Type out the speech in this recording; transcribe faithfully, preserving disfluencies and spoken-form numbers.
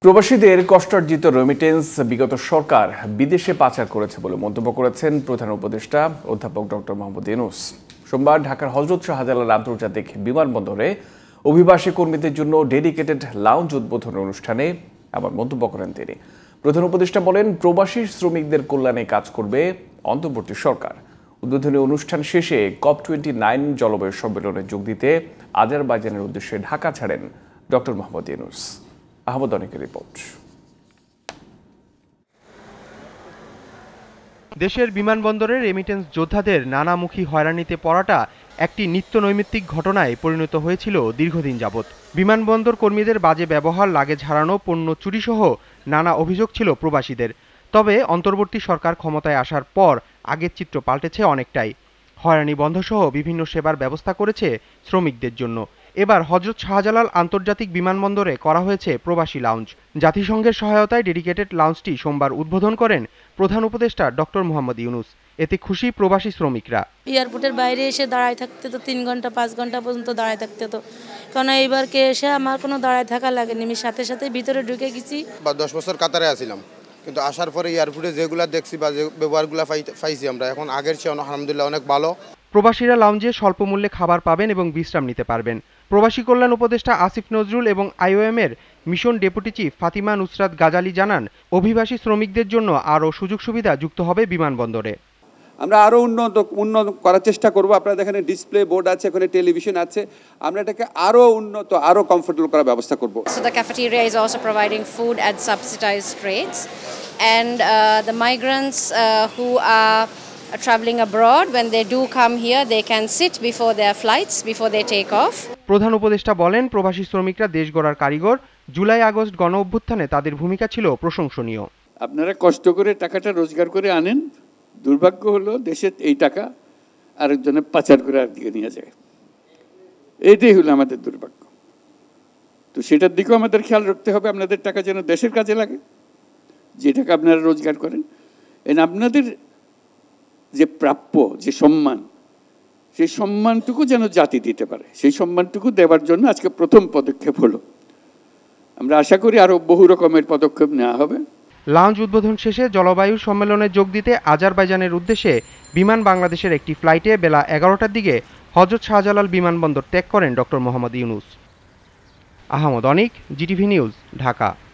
প্রবাসীদের কষ্টার্জিত রেমিটেন্স বিগত সরকার বিদেশে পাচার করেছে বলে মন্তব্য করেছেন প্রধান উপদেষ্টা অধ্যাপক ডক্টর মোহাম্মদ ইউনূস। সোমবার ঢাকার হযরত শাহজালাল আন্তর্জাতিক বিমানবন্দরে অভিবাসী কর্মীদের জন্য ডেডিকেটেড লাউঞ্জ উদ্বোধন অনুষ্ঠানে আবার মন্তব্য করেন তিনি। প্রধান উপদেষ্টা বলেন, প্রবাসী শ্রমিকদের কল্যাণে কাজ করবে অন্তর্বর্তী সরকার। উদ্বোধনী অনুষ্ঠান শেষে কপ টোয়েন্টি নাইন জলবায়ু সম্মেলনে যোগ দিতে আজারবাইজানের উদ্দেশ্যে ঢাকা ছাড়েন ডক্টর মোহাম্মদ ইউনূস। আহমদ অনিকের রিপোর্ট। দেশের বিমানবন্দরে রেমিটেন্স যোদ্ধাদের নানামুখী হয়রানিতে পড়াটা একটি নিত্য নৈমিত্তিক ঘটনায় পরিণত হয়েছিল দীর্ঘদিন যাবৎ। বিমানবন্দর কর্মীদের বাজে ব্যবহার, লাগেজ হারানো, পণ্য চুরিসহ নানা অভিযোগ ছিল প্রবাসীদের। তবে অন্তর্বর্তী সরকার ক্ষমতায় আসার পর আগের চিত্র পাল্টেছে অনেকটাই। হয়রানি বন্ধসহ বিভিন্ন সেবার ব্যবস্থা করেছে শ্রমিকদের জন্য। এবার হযরত শাহজালাল আন্তর্জাতিক বিমানবন্দরে করা হয়েছে প্রবাসী লাউঞ্জ। জাতিসংঘের সহায়তায় ডেডিকেটেড লাউঞ্জটি সোমবার উদ্বোধন করেন প্রধান উপদেষ্টা ডক্টর মোহাম্মদ ইউনূস। এতে খুশি প্রবাসী শ্রমিকরা। এয়ারপোর্টের বাইরে এসে দাঁড়ায় থাকতে তো তিন ঘন্টা পাঁচ ঘন্টা পর্যন্ত দাঁড়ায় থাকতে তো, কারণ এইবারকে এসে আমার কোনো দাঁড়ায় থাকা লাগেনি। আমি সাথে সাথে ভিতরে ঢুকে গেছি। বা দশ বছর কাতারে আসছিলাম, কিন্তু আসার পরে এয়ারপোর্টে যেগুলো দেখছি বা যে ব্যবহারগুলো পাইছি আমরা, এখন আগের চেয়ে আলহামদুলিল্লাহ অনেক ভালো। প্রবাসীরা লাউঞ্জে স্বল্প মূল্যে খাবার পাবেন এবং বিশ্রাম নিতে পারবেন। প্রবাসী কল্যাণ উপদেষ্টা আসিফ নজরুল এবং আইওএম এর mission deputy chief Fatima Nusrat Ghazali জানান, অভিবাসী শ্রমিকদের জন্য আরও সুযোগ সুবিধা যুক্ত হবে বিমানবন্দরে। আমরা আরও উন্নত উন্নত করার চেষ্টা করব। আপনারা দেখেন ডিসপ্লে বোর্ড আছে, এখানে টেলিভিশন আছে, আমরা এটাকে আরও উন্নত, আরও কমফোর্টেবল করার ব্যবস্থা করব। So the cafeteria is also providing food at subsidized rates, and uh, the migrants uh, who are traveling abroad, when they do come here, they can sit before their flights, before they take off. প্রধান উপদেষ্টা বলেন, প্রবাসী শ্রমিকরা দেশ গড়ার কারিগর। July August গণ অভ্যুত্থানে তাদের ভূমিকা ছিল প্রশংসনীয়। আপনারা কষ্ট করে টাকাটা রোজগার করে আনেন, দুর্ভাগ্য হলো দেশের এই টাকা আরেকজনে পাচার করে আরেকদিকে নিয়ে যায়। এইটাই হলো আমাদের দুর্ভাগ্য। তো সেটার দিকেও আমাদের খেয়াল রাখতে হবে, আপনাদের টাকা যেন দেশের কাজে লাগে, যে টাকা আপনারা রোজগার করেন। এন আপনাদের যে প্রাপ্য যে সম্মান, সেই সম্মানটুকু যেন জাতি দিতে পারে, সেই সম্মানটুকু দেওয়ার জন্য আজকে প্রথম পদক্ষেপ হলো। আমরা আশা করি আরও বহু রকমের পদক্ষেপ নেওয়া হবে। লাউঞ্জ উদ্বোধন শেষে জলবায়ু সম্মেলনে যোগ দিতে আজারবাইজানের উদ্দেশ্যে বিমান বাংলাদেশের একটি ফ্লাইটে বেলা এগারোটার দিকে হযরত শাহজালাল বিমানবন্দর ত্যাগ করেন doctor Mohammad Yunus. Ahmad Anik, GTV news, Dhaka.